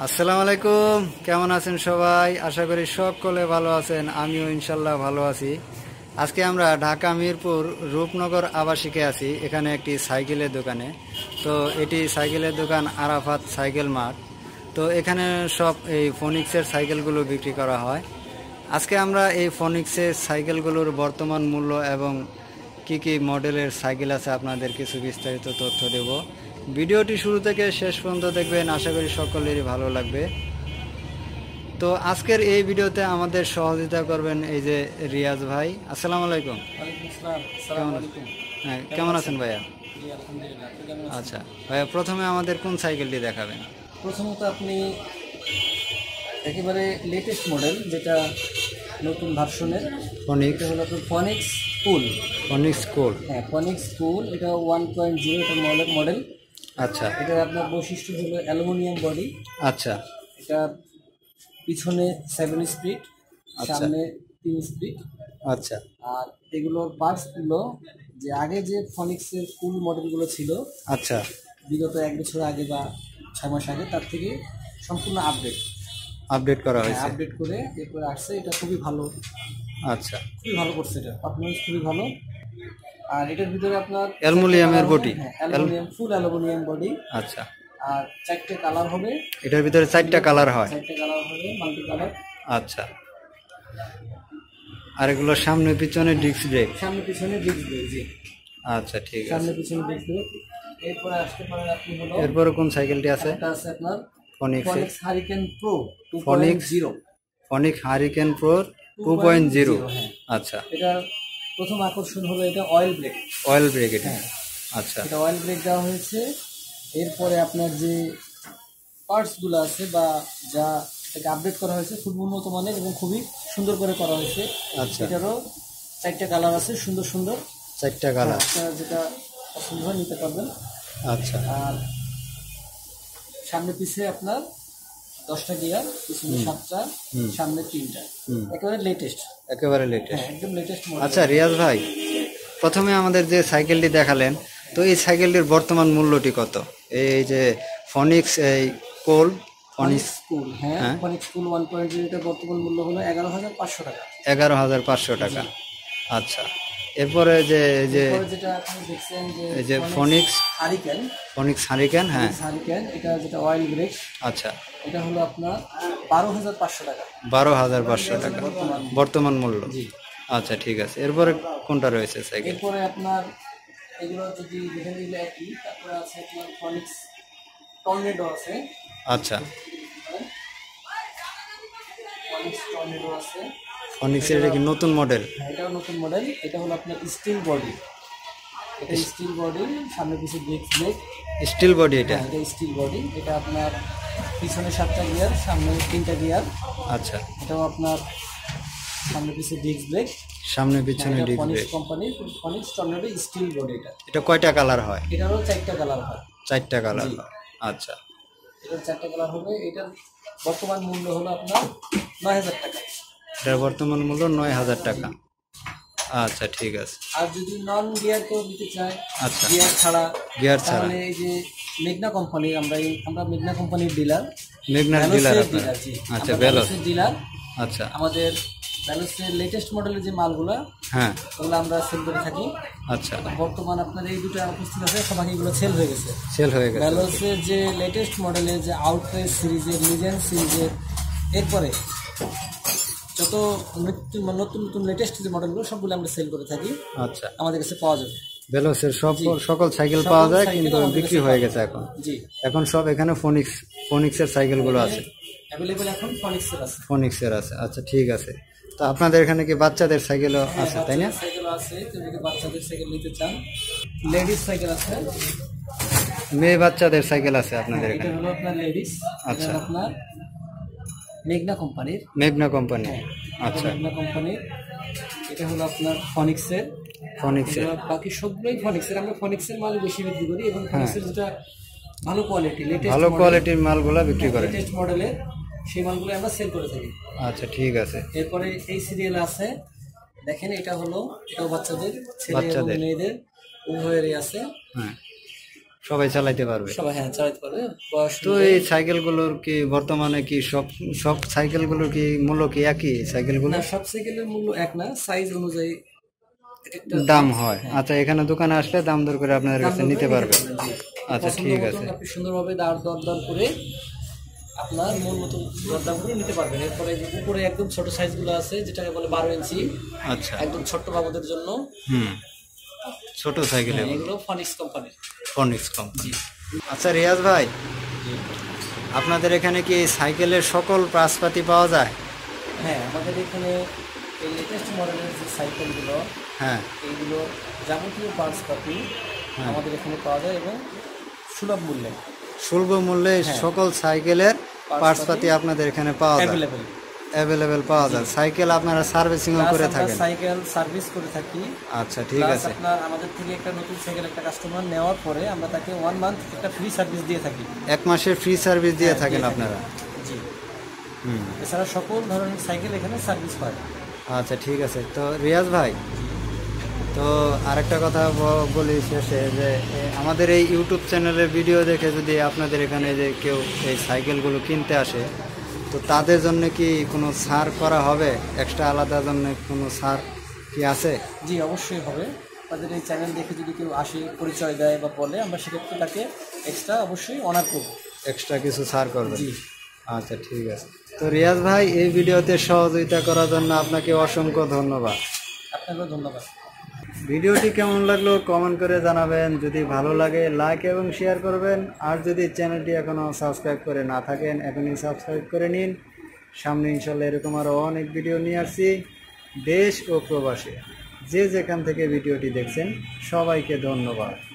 আসসালামু আলাইকুম, কেমন আছেন সবাই? আশা করি সকলে ভালো আছেন। আমিও ইনশাল্লাহ ভালো আছি। আজকে আমরা ঢাকা মিরপুর রূপনগর আবাসিকে আছি, এখানে একটি সাইকেলের দোকানে। তো এটি সাইকেলের দোকান আরাফাত সাইকেল মার্ট। তো এখানে সব এই ফোনিক্সের সাইকেলগুলো বিক্রি করা হয়। আজকে আমরা এই ফোনিক্সের সাইকেলগুলোর বর্তমান মূল্য এবং কি কি মডেলের সাইকেল আছে আপনাদের কিছু বিস্তারিত তথ্য দেব। ভিডিওটি শুরু থেকে শেষ পর্যন্ত দেখবেন, আশা করি সকলেরই ভালো লাগবে। তো আজকের এই ভিডিওতে আমাদের সহযোগিতা করবেন এই যে রিয়াজ ভাই। আসসালামু আলাইকুম। হ্যাঁ, কেমন আছেন ভাইয়া? আচ্ছা ভাইয়া, প্রথমে আমাদের কোন সাইকেলটি দেখাবেন? প্রথমত আপনি একেবারে লেটেস্ট মডেল, যেটা নতুন ভার্সনের ফোনিক্স, এটা হলো আপনার ফনিক্স কুল। ফোনিক্স কুল। হ্যাঁ, ফনিক্স কুল, এটা 1.0 এটা মডেল। আচ্ছা, এটার আপনার বৈশিষ্ট্য হলো অ্যালুমিনিয়াম বডি। আচ্ছা, এটা পিছনে 7 স্পিড, সামনে 3 স্পিড। আচ্ছা, আর এগুলোর পার্টসগুলো যে আগে যে ফনিক্সের কুল মডেলগুলো ছিল, আচ্ছা, বিগত 1 বছর আগে বা 6 মাস আগে, তার থেকে সম্পূর্ণ আপডেট করা হয়েছে। আপডেট করে এরপরে আসছে। এটা খুবই ভালো, আচ্ছা, খুবই ভালো করছে, এটা পারফরমেন্স খুবই ভালো। আর এটার ভিতরে আপনার অ্যালুমিনিয়ামের body. Aluminium, full aluminium body. আচ্ছা, আর 4টে কালার হবে। এটার ভিতরে 4টা কালার হয়। 4টে কালার হবে, মাল্টি কালার। আচ্ছা, আর এগুলো সামনে পিছনে ডিস্ক ব্রেক। সামনে পিছনে ডিস্ক ব্রেক। জি, আচ্ছা, ঠিক আছে। সামনে পিছনে ডিস্ক ব্রেক। এরপরে আসতে পারেন আপনি হলো, এরপরে কোন সাইকেলটি আছে? এটা আছে আপনার Phoenix Hurricane Pro Phoenix 2.0। Phoenix Hurricane Pro 2.0। হ্যাঁ, আচ্ছা, এটা প্রথম আকর্ষণ হলো এটা অয়েল ব্রেক। অয়েল ব্রেক এটা। হ্যাঁ, আচ্ছা, এটা অয়েল ব্রেক দেওয়া হয়েছে। এরপরে আপনার যে পার্টসগুলো আছে বা যা এটাকে আপডেট করা হয়েছে, খুব উন্নত মানের এবং খুবই সুন্দর করে করা হয়েছে। আচ্ছা, এটারও 4টে কালার আছে, সুন্দর সুন্দর 4টা কালার। আপনার যেটা পছন্দ হয় নিতে পারবেন। আচ্ছা, আর সামনে পিছে আপনার 10টা গিয়ার, পিছনে 7টা, সামনে 3টা। একেবারে লেটেস্ট, একেবারে লেটেস্ট। হ্যাঁ, একদম লেটেস্ট মডেল। আচ্ছা রিয়াজ ভাই, প্রথমে আমাদের যে সাইকেলটি দেখালেন, তো এই সাইকেলটির বর্তমান মূল্যটি কত? এই যে ফনিক্স এই কোল ফনিক্স স্কুল, হ্যাঁ, ফনিক্স স্কুল 1.0 এর বর্তমান মূল্য হলো 11,500 টাকা। 11,500 টাকা। আচ্ছা, এরপরে যে যেটা আপনি দেখছেন এই যে ফনিক্স হারিকেন, হ্যাঁ, হারিকেন, এটা যেটা অয়েল ব্রেক। আচ্ছা, এটা হলো আপনার 12,500 টাকা। 12,500 টাকা বর্তমান মূল্য। জি, আচ্ছা, ঠিক আছে। এরপরে কোনটা রয়েছে সাইকেল? এরপরে আপনার এগুলো যদি দেখেন, এগুলো একই। তারপরে আছে আপনার ফনিক্স টর্নেডো আছে। আচ্ছা, ফনিক্স টর্নেডো আছে। ফনিক্সের এটা কি নতুন মডেল? হ্যাঁ, এটাও নতুন মডেল। এটা হলো আপনার স্টিল বডি। এটা স্টিল বডি, সামনে পিছনে ডিস্ক ব্রেক। স্টিল বডি এটা? এটা স্টিল বডি। এটা আপনার পিছনে 7টা গিয়ার, সামনে 3টা গিয়ার। আচ্ছা, এটাও আপনার সামনে পিছনে ডিস্ক ব্রেক, সামনে পিছনে ডিস্ক ফনিক্স ব্রেক। কোম্পানির ফনিক্স টর্নেডো স্টিল বডি। এটা কয়টা কালার হয়? এটারও 4টা কালার হয়। 4টা কালার হয়। আচ্ছা, এটার 4টা কালার হবে। এটার বর্তমান মূল্য হলো আপনার 9,000 টাকা। এটার বর্তমান মূল্য 9,000 টাকা। আচ্ছা, ঠিক আছে। আর যদি নন গিয়ার কেউ নিতে চায়, আচ্ছা, গিয়ার ছাড়া, তাহলে এই যে মেঘনা কোম্পানির, আমরা মেঘনা কোম্পানির ডিলার। মেঘনার ডিলার আপনারা? আচ্ছা, ভেলোসের ডিলার। আচ্ছা, আমাদের ভেলোসের লেটেস্ট মডেলের যে মালগুলা, হ্যাঁ, ওগুলো আমরা সেল করে থাকি। আচ্ছা, বর্তমান আপনার এই দুটো উপস্থিত আছে, সবাই এগুলো সেল হয়ে গেছে। ভেলোসের যে লেটেস্ট মডেলের যে আউটরেস সিরিজের, লিজেন্ড সিরিজের, এরপরে যত নতুন নতুন লেটেস্ট যে মডেলগুলো, সবগুলো আমরা সেল করে থাকি। আচ্ছা, আমাদের কাছে পাওয়া যাবে। ভেলোসের সকল সাইকেল পাওয়া যায়, কিন্তু বিক্রি হয়ে গেছে এখন। জি, এখন সব এখানে ফনিক্সের সাইকেলগুলো আছে অ্যাভেলেবল। এখন ফনিক্সের আছে। আচ্ছা, ঠিক আছে। তো আপনাদের এখানে কি বাচ্চাদের সাইকেলও আছে, তাই না? সাইকেল আছে, যদি বাচ্চাদের সাইকেল নিতে চান। লেডিস সাইকেল আছে, মেয়ে বাচ্চাদের সাইকেল আছে আপনাদের এটা এখানে? হলো আপনার লেডিস। আচ্ছা, আপনার মেঘনা কোম্পানির। মেঘনা কোম্পানি। আচ্ছা, মেঘনা কোম্পানির। এটা হলো আপনার ফনিক্সের। বাকি সবগুলোই ফনিক্সের। আমরা ফনিক্সের মাল বেশি বিক্রি করি, এবং ফনিক্সের যেটা ভালো কোয়ালিটি, ভালো কোয়ালিটির মালগুলো বিক্রি করে, লেটেস্ট মডেলের, সেই মালগুলো আমরা সেল করে থাকি। আচ্ছা, ঠিক আছে। এরপরে এই সিরিয়াল আছে, দেখেন, এটাও বাচ্চাদের, ছেলে এবং মেয়েদের উভয়েরই আছে। হ্যাঁ, সবাই চালাতে পারবে? সবাই হ্যাঁ চালাতে পারবে। বয়স তো এই সাইকেলগুলোর কি বর্তমানে কি সব সব সাইকেলগুলোর কি মূল্য কি একই সাইকেলগুলো? না, সব সাইকেলের মূল্য এক না, সাইজ অনুযায়ী দাম হয়। আচ্ছা, এখানে দোকানে আসলে দাম দর করে আপনাদের কাছে নিতে পারবে। আচ্ছা ঠিক আছে, আপনি সুন্দরভাবে দর করে আপনার মন মতো দরদাম করে নিতে পারবেন। এরপরে যে উপরে একদম ছোট সাইজগুলো আছে যেটাকে বলে 12 ইঞ্চি, আচ্ছা একদম ছোট্ট বাবুদের জন্য। ছোট সাইকেল, এগুলো ফনিক্স কোম্পানির। Phoenix company. আচ্ছা রিয়াজ ভাই, আপনাদের এখানে কি সাইকেলের সকল পার্টসপাতি পাওয়া যায়? হ্যাঁ, আমাদের এখানে এই লেটেস্ট মডেলের যে সাইকেলগুলো, হ্যাঁ এইগুলো যাবতীয় পার্টসপাতি আমাদের এখানে পাওয়া যায় এবং সুলভ মূল্যে। সুলভ মূল্যে সকল সাইকেলের পার্টসপাতি আপনাদের এখানে পাওয়া যায়, অ্যাভেলেবেল পাওয়া যায়। সাইকেল আপনারা সার্ভিসিংও করে থাকেন? সাইকেল সার্ভিস করে থাকি। আচ্ছা ঠিক আছে। আপনার আমাদের থেকে একটা নতুন সাইকেল একটা কাস্টমার নেওয়ার পরে আমরা তাকে 1 মান্থ একটা ফ্রি সার্ভিস দিয়ে থাকি। 1 মাসের ফ্রি সার্ভিস দিয়ে থাকেন আপনারা? জি। এছাড়া সকল ধরনের সাইকেল এখানে সার্ভিস হয়। আচ্ছা ঠিক আছে। তো রিয়াজ ভাই, তো আরেকটা কথা বলি শেষে, যে আমাদের এই ইউটিউব চ্যানেলের ভিডিও দেখে যদি আপনাদের এখানে যে কেউ এই সাইকেলগুলো কিনতে আসে, তো তাদের জন্য কি কোনো ছাড় করা হবে? এক্সট্রা আলাদা জন্য কোনো ছাড় কি আছে? জি অবশ্যই হবে। তাদের এই চ্যানেল দেখে যদি কেউ আসে, পরিচয় দেয় বা বলে, আমরা সেক্ষেত্রে তাকে এক্সট্রা অবশ্যই অনার করব, এক্সট্রা কিছু ছাড় করবেন? জি। আচ্ছা ঠিক আছে। তো রিয়াজ ভাই, এই ভিডিওতে সহযোগিতা করার জন্য আপনাকে অসংখ্য ধন্যবাদ। আপনাকেও ধন্যবাদ। ভিডিওটি কেমন লাগলো কমেন্ট করে জানাবেন। যদি ভালো লাগে লাইক এবং শেয়ার করবেন। আর যদি চ্যানেলটি এখনও সাবস্ক্রাইব করে না থাকেন, এখনই সাবস্ক্রাইব করে নিন। সামনে ইনশাল্লাহ এরকম আরও অনেক ভিডিও নিয়ে আসছি। দেশ ও প্রবাসে যে যেখান থেকে ভিডিওটি দেখছেন সবাইকে ধন্যবাদ।